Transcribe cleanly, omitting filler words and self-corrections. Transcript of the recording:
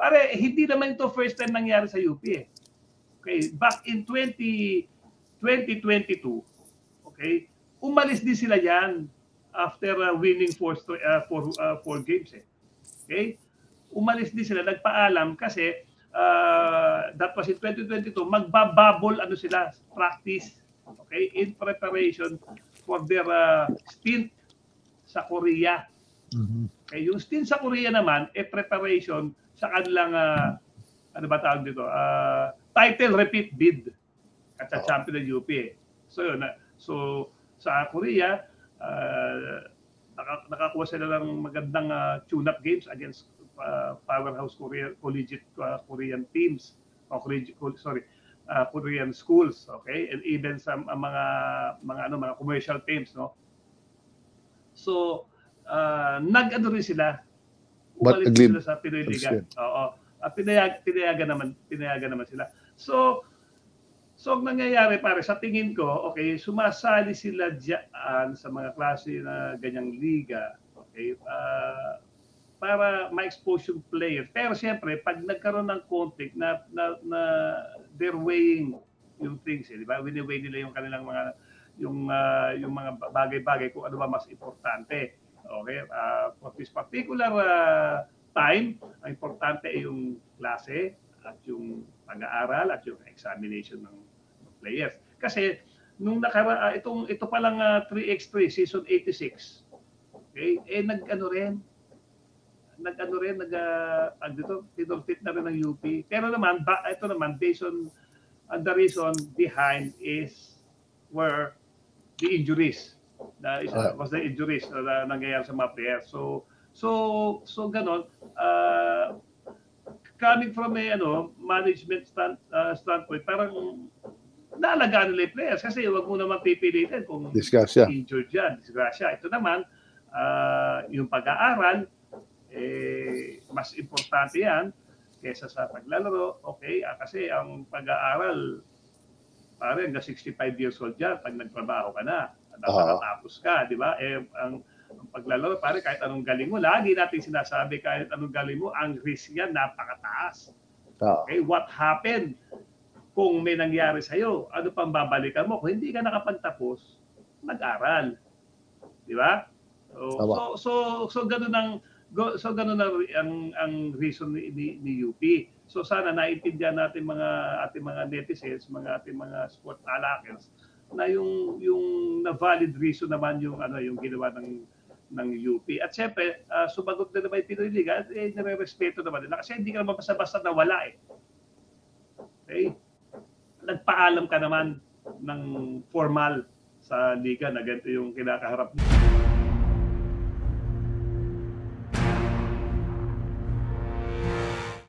Pare, hindi naman ito first time nangyari sa UP eh. Okay, back in 2022, okay, umalis din sila yan after winning four games eh. Okay? Umalis din sila, nagpaalam kasi that was in 2022, magbabubble ano sila, practice, okay, in preparation for their stint sa Korea. Okay, yung stint sa Korea naman, preparation sa kanilang, ano ba tawag dito, title repeat bid at sa champion ng UP. So yun, so sa Korea, nakakuha sila ng magandang tune-up games against powerhouse collegiate Korean teams, Korean schools, okay, and even sa mga commercial teams, no. So nag-ano rin sila, umalis sila sa Pinoy Liga. Oo, pinayagan naman sila. So ang nangyayari pare sa tingin ko, okay, sumasali sila diyan sa mga klase na ganyang liga, okay, para ma-expose yung player. Pero siyempre, pag nagkaroon ng conflict na they're weighing yung things, di ba? Wini-weigh nila yung kanilang mga yung mga bagay-bagay kung ano ba mas importante. Okay? For this particular time, ang importante ay yung klase at yung pag-aaral at yung examination ng players. Kasi nung ito pa lang 3x3 season 86. Okay? Tinurtit na rin ng UP. Pero naman, ito naman, based on the reason behind is were the injuries. Was the injuries na nangyayari sa mga players. So ganon, coming from a management standpoint, parang naalagaan nila yung players kasi wag mo naman pipilitin kung injured yan, disgrasya. Ito naman, yung pag-aaral, mas importante yan kaysa sa paglalaro. Okay, kasi ang pag-aaral, parang hanggang 65 years old yan pag nagtrabaho ka na, nakatapos ka, di ba? Ang paglalaro, pare, kahit anong galing mo, lagi natin sinasabi, kahit anong galing mo, ang risk yan napakataas. Okay, what happened kung may nangyari sa'yo? Ano pang babalikan mo? Kung hindi ka nakapagtapos, mag-aral. Di ba? So ganun ang reason ni UP. So sana naintindihan natin ating mga netizens, ating mga sport talakers na yung na valid reason naman yung ginawa ng UP. At siyempre, sumagot na naman yung Pinoy Liga at nire-respeto naman nila kasi hindi ka naman basta-basta nawala eh. Okay? Nagpaalam ka naman ng formal sa liga na ganito yung kinakaharap mo.